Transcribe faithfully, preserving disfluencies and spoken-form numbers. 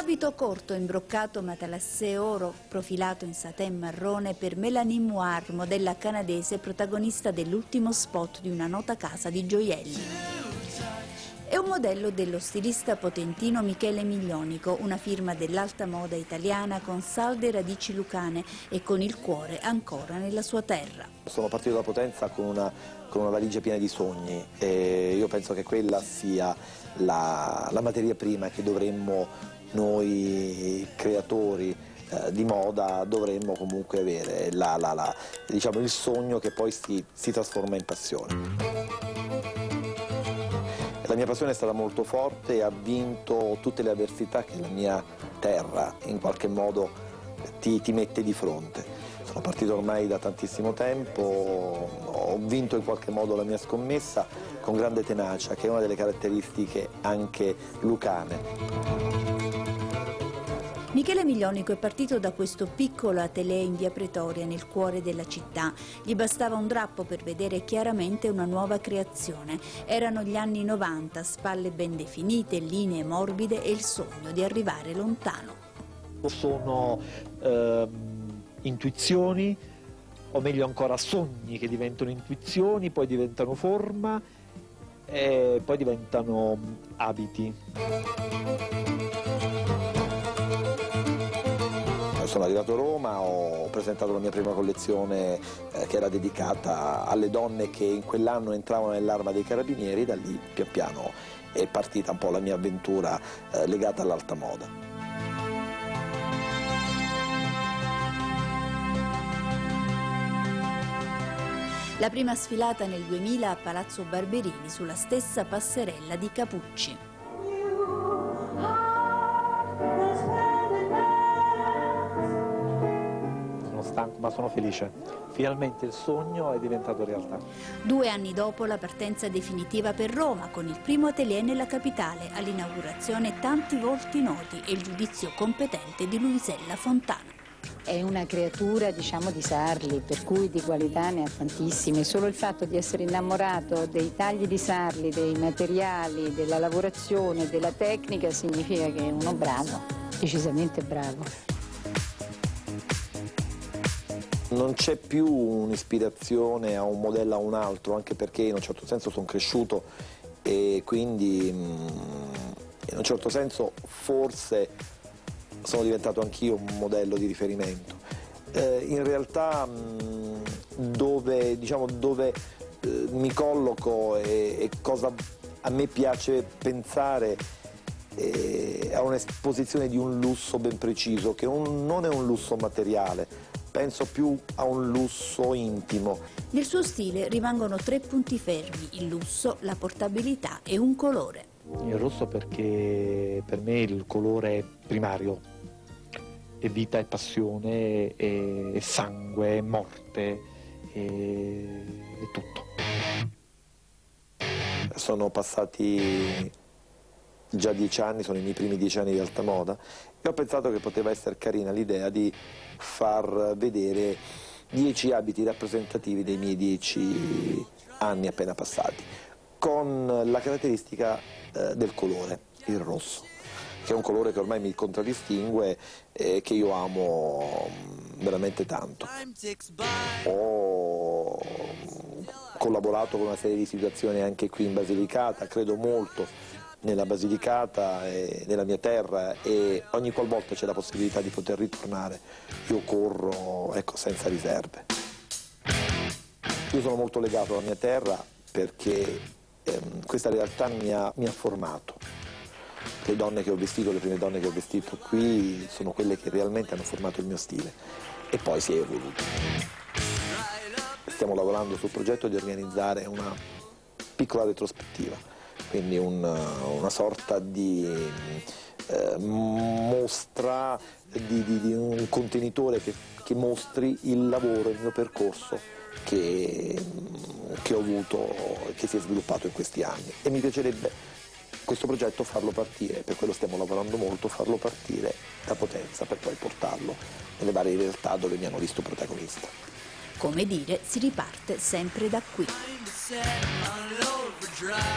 abito corto imbroccato matelassé oro profilato in satin marrone per Mélanie Moir, modella canadese protagonista dell'ultimo spot di una nota casa di gioielli. È un modello dello stilista potentino Michele Miglionico, una firma dell'alta moda italiana con salde radici lucane e con il cuore ancora nella sua terra. Sono partito da Potenza con una, con una valigia piena di sogni e io penso che quella sia la, la materia prima che dovremmo noi creatori eh, di moda dovremmo comunque avere, la, la, la, diciamo, il sogno che poi si, si trasforma in passione. La mia passione è stata molto forte e ha vinto tutte le avversità che la mia terra in qualche modo ti, ti mette di fronte. Sono partito ormai da tantissimo tempo, ho vinto in qualche modo la mia scommessa con grande tenacia, che è una delle caratteristiche anche lucane. Michele Miglionico è partito da questo piccolo atelier in via Pretoria, nel cuore della città. Gli bastava un drappo per vedere chiaramente una nuova creazione. Erano gli anni novanta, spalle ben definite, linee morbide e il sogno di arrivare lontano. Sono eh, intuizioni, o meglio ancora sogni che diventano intuizioni, poi diventano forma e poi diventano abiti. Sono arrivato a Roma, ho presentato la mia prima collezione eh, che era dedicata alle donne che in quell'anno entravano nell'arma dei carabinieri, da lì pian piano è partita un po' la mia avventura eh, legata all'alta moda. La prima sfilata nel duemila a Palazzo Barberini, sulla stessa passerella di Capucci. Stanco, ma sono felice. Finalmente il sogno è diventato realtà. Due anni dopo la partenza definitiva per Roma, con il primo atelier nella capitale, all'inaugurazione tanti volti noti e il giudizio competente di Luisella Fontana. È una creatura, diciamo, di Sarli, per cui di qualità ne ha tantissime. Solo il fatto di essere innamorato dei tagli di Sarli, dei materiali, della lavorazione, della tecnica significa che è uno bravo, decisamente bravo. Non c'è più un'ispirazione a un modello o a un altro, anche perché in un certo senso sono cresciuto e quindi in un certo senso forse sono diventato anch'io un modello di riferimento. Eh, in realtà dove, diciamo, dove eh, mi colloco e, e cosa a me piace pensare eh, a un'esposizione di un lusso ben preciso, che un, non è un lusso materiale, penso più a un lusso intimo. Nel suo stile rimangono tre punti fermi: il lusso, la portabilità e un colore. Il rosso perché per me il colore è primario, è vita, è passione, è, è sangue, è morte, è, è tutto. Sono passati già dieci anni, sono i miei primi dieci anni di alta moda e ho pensato che poteva essere carina l'idea di far vedere dieci abiti rappresentativi dei miei dieci anni appena passati, con la caratteristica eh, del colore, il rosso, che è un colore che ormai mi contraddistingue e che io amo veramente tanto. Ho collaborato con una serie di situazioni anche qui in Basilicata, credo molto nella Basilicata e nella mia terra, e ogni qualvolta c'è la possibilità di poter ritornare io corro, ecco, senza riserve. Io sono molto legato alla mia terra perché ehm, questa realtà mi ha, mi ha formato. Le donne che ho vestito, le prime donne che ho vestito qui sono quelle che realmente hanno formato il mio stile e poi si è evoluto. Stiamo lavorando sul progetto di organizzare una piccola retrospettiva, quindi un, una sorta di eh, mostra, di, di, di un contenitore che, che mostri il lavoro, il mio percorso che, che ho avuto e che si è sviluppato in questi anni. E mi piacerebbe questo progetto farlo partire, per quello stiamo lavorando molto, farlo partire da Potenza per poi portarlo nelle varie realtà dove mi hanno visto protagonista. Come dire, si riparte sempre da qui.